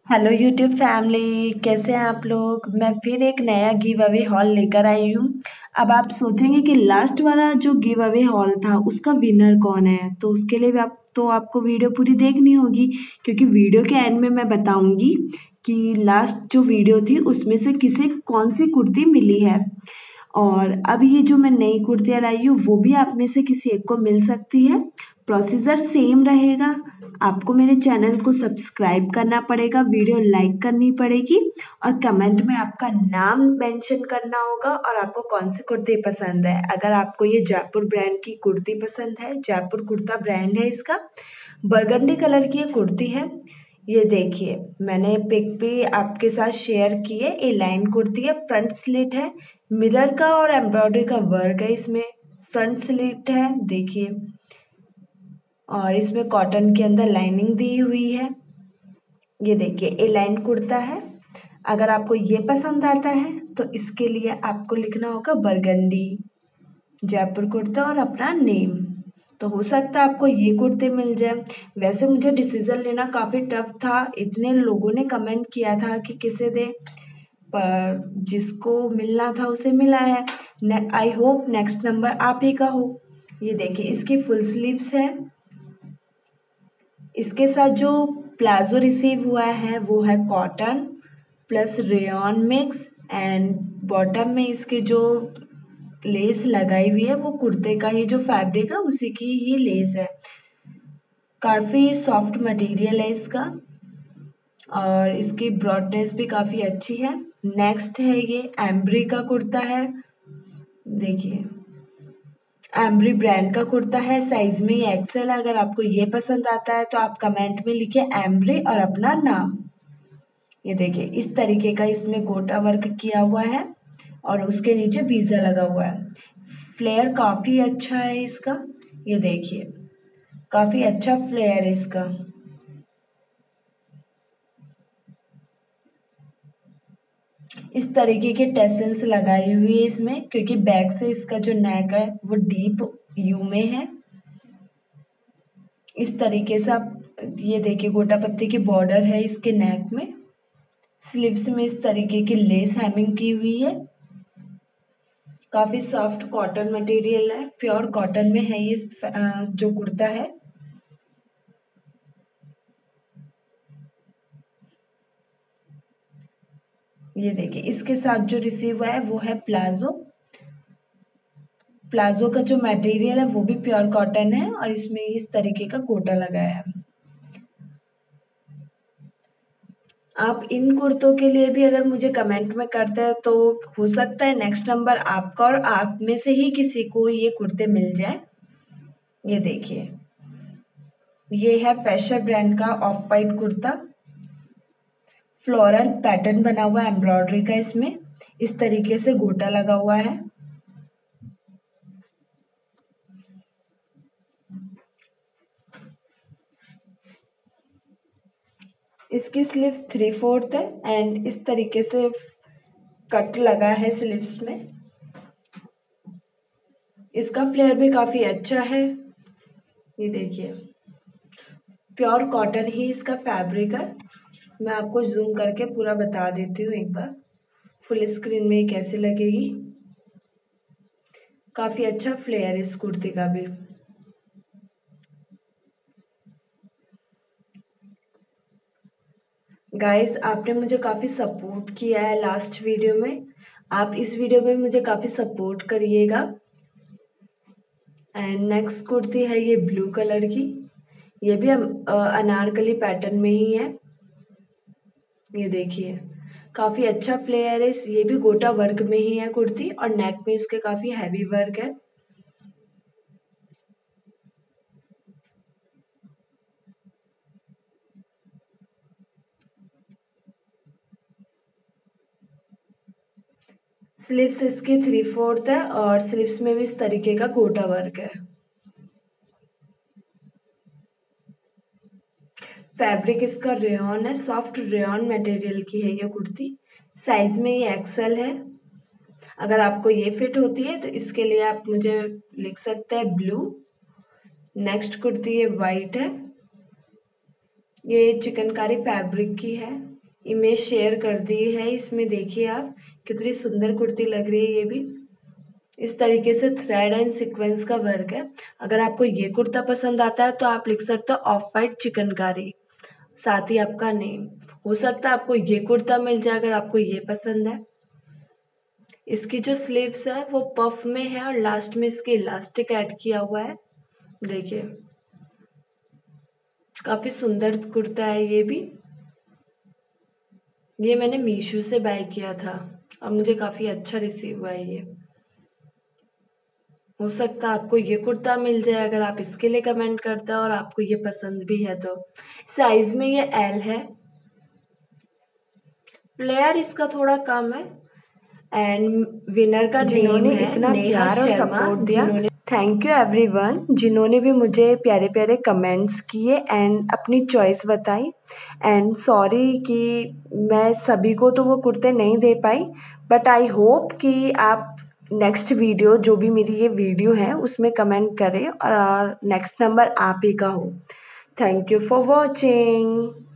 Hello YouTube family, कैसे हैं आप लोग। मैं फिर एक नया गिव अवे हॉल लेकर आई हूँ। अब आप सोचेंगे कि लास्ट वाला जो गिव अवे हॉल था उसका विनर कौन है, तो उसके लिए भी आपको वीडियो पूरी देखनी होगी, क्योंकि वीडियो के एंड में मैं बताऊंगी कि लास्ट जो वीडियो थी उसमें से किसे कौन सी कुर्ती मिली है। और अब ये जो मैं नई कुर्तियाँ लाई हूँ वो भी आप में से किसी एक को मिल सकती है। प्रोसीजर सेम रहेगा। आपको मेरे चैनल को सब्सक्राइब करना पड़ेगा, वीडियो लाइक करनी पड़ेगी और कमेंट में आपका नाम मेंशन करना होगा और आपको कौन सी कुर्ती पसंद है। अगर आपको ये जयपुर ब्रांड की कुर्ती पसंद है, जयपुर कुर्ता ब्रांड है इसका, बरगंडी कलर की ये कुर्ती है। ये देखिए, मैंने पिक भी आपके साथ शेयर की है। ये लाइन कुर्ती है, फ्रंट स्लिट है, मिरर का और एम्ब्रॉयडरी का वर्क है इसमें। फ्रंट स्लिट है देखिए, और इसमें कॉटन के अंदर लाइनिंग दी हुई है। ये देखिए, ए लाइन कुर्ता है। अगर आपको ये पसंद आता है तो इसके लिए आपको लिखना होगा बरगंडी जयपुर कुर्ता और अपना नेम। तो हो सकता है आपको ये कुर्ते मिल जाए। वैसे मुझे डिसीजन लेना काफ़ी टफ था, इतने लोगों ने कमेंट किया था कि किसे दे, पर जिसको मिलना था उसे मिला है। आई होप नेक्स्ट नंबर आप ही का हो। ये देखिए, इसकी फुल स्लीव्स है। इसके साथ जो प्लाजो रिसीव हुआ है वो है cotton plus rayon mix, and bottom में इसके जो लेस लगाई हुई है वो कुर्ते का ही जो फैब्रिक है उसी की ही लेस है। काफ़ी सॉफ्ट मटेरियल है इसका और इसकी ब्रॉडनेस भी काफ़ी अच्छी है। नेक्स्ट है ये एम्ब्री का कुर्ता है। देखिए, एम्ब्री ब्रांड का कुर्ता है, साइज में ये एक्सेल। अगर आपको ये पसंद आता है तो आप कमेंट में लिखिए एम्ब्री और अपना नाम। ये देखिए, इस तरीके का इसमें गोटा वर्क किया हुआ है और उसके नीचे वीज़ा लगा हुआ है। फ्लेयर काफ़ी अच्छा है इसका। ये देखिए, काफ़ी अच्छा फ्लेयर है इसका। इस तरीके के टेसल्स लगाई हुई है इसमें, क्योंकि बैक से इसका जो नेक है वो डीप यू में है। इस तरीके से आप ये देखिए, गोटा पत्ती की बॉर्डर है इसके नेक में। स्लीव्स में इस तरीके की लेस हैमिंग की हुई है। काफी सॉफ्ट कॉटन मटेरियल है, प्योर कॉटन में है ये जो कुर्ता है। ये देखिए, इसके साथ जो रिसीव हुआ है वो है प्लाजो। प्लाजो का जो मटेरियल है वो भी प्योर कॉटन है और इसमें इस तरीके का गोटा लगाया है। आप इन कुर्तों के लिए भी अगर मुझे कमेंट में करते हैं तो हो सकता है नेक्स्ट नंबर आपका और आप में से ही किसी को ये कुर्ते मिल जाए। ये देखिए, ये है फैशन ब्रांड का off white kurta. Floral pattern बना हुआ है एम्ब्रॉयडरी का, इसमें इस तरीके से गोटा लगा हुआ है। इसकी स्लीव्स 3/4 है एंड इस तरीके से कट लगा है स्लीव्स में। इसका फ्लेयर भी काफी अच्छा है। ये देखिए, प्योर कॉटन ही इसका फैब्रिक है। मैं आपको जूम करके पूरा बता देती हूँ एक बार, फुल स्क्रीन में कैसे लगेगी। काफी अच्छा फ्लेयर है इस कुर्ती का भी। गाइस, आपने मुझे काफी सपोर्ट किया है लास्ट वीडियो में। आप इस वीडियो में मुझे काफी सपोर्ट करिएगा। एंड नेक्स्ट कुर्ती है ये ब्लू कलर की। ये भी अनारकली पैटर्न में ही है। ये देखिए, काफी अच्छा फ्लेयर है। ये भी गोटा वर्क में ही है कुर्ती और नेक में इसके काफी हैवी वर्क है। स्लीव्स इसकी 3/4 है और स्लीव्स में भी इस तरीके का गोटा वर्क है। फैब्रिक इसका रेयॉन है, सॉफ्ट रेयॉन मटेरियल की है ये कुर्ती। साइज में ये एक्सेल है। अगर आपको ये फिट होती है तो इसके लिए आप मुझे लिख सकते हैं ब्लू। नेक्स्ट कुर्ती ये वाइट है। ये चिकनकारी फैब्रिक की है। इमेज शेयर कर दी है। इसमें देखिए आप कितनी सुंदर कुर्ती लग रही है। ये भी इस तरीके से थ्रेड एंड सीक्वेंस का वर्क है। अगर आपको ये कुर्ता पसंद आता है तो आप लिख सकते हो ऑफ वाइट चिकनकारी, साथ ही आपका नेम। हो सकता है आपको ये कुर्ता मिल जाए अगर आपको ये पसंद है। इसकी जो स्लीव्स है वो पफ में है और लास्ट में इसके इलास्टिक ऐड किया हुआ है। देखिए काफी सुंदर कुर्ता है ये भी। ये मैंने मीशो से बाय किया था और मुझे काफी अच्छा रिसीव हुआ है ये। हो सकता है आपको ये कुर्ता मिल जाए अगर आप इसके लिए कमेंट करते हो और आपको ये पसंद भी है तो। साइज में ये एल है। फ्लेयर इसका थोड़ा कम है। एंड विनर का जिन्होंने इतना प्यार और सपोर्ट दिया, थैंक यू एवरीवन जिन्होंने भी मुझे प्यारे प्यारे कमेंट्स किए एंड अपनी चॉइस बताई। एंड सॉरी कि मैं सभी को तो वो कुर्ते नहीं दे पाई, बट आई होप कि आप नेक्स्ट वीडियो जो भी मेरी ये वीडियो है उसमें कमेंट करें और नेक्स्ट नंबर आप ही का हो। Thank you for watching.